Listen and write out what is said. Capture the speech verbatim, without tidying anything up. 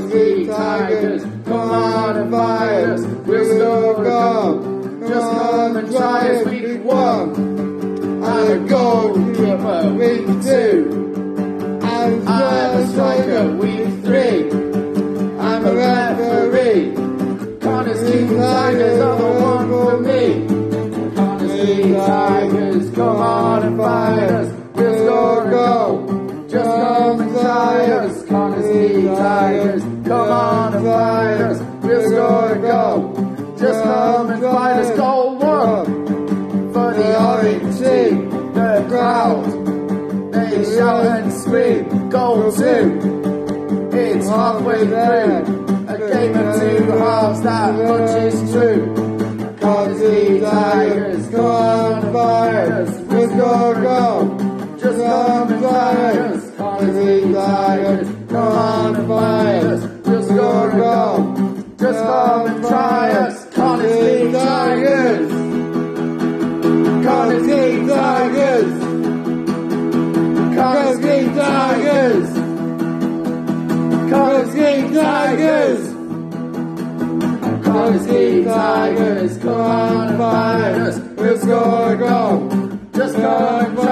Connahs Tigers, come on and fight us, we'll score a goal. Just come and try us, week one. I'm a goalkeeper, week two. I'm a striker, week three. I'm a referee. Connahs Tigers are the one for me. Connahs Tigers, come on and fight us, we'll score a goal. Just come and try us. Connahs Tigers, come on and fight us, we'll score a goal. Just come and fight us. Goal one for the orange team. The crowd, they shout and scream. Goal two, it's halfway through. A game of two halves, that much is true. Connahs Tigers, come on and fight us, we'll score a goal. Just come and fight us. Connahs Tigers, come on and fight us, we'll score a goal. Just come and try us. Connahs Tigers, Connahs Tigers, Connahs Tigers, Connahs Tigers, Connahs Tigers, come on and fight us, we'll score a goal. Just come and fight us.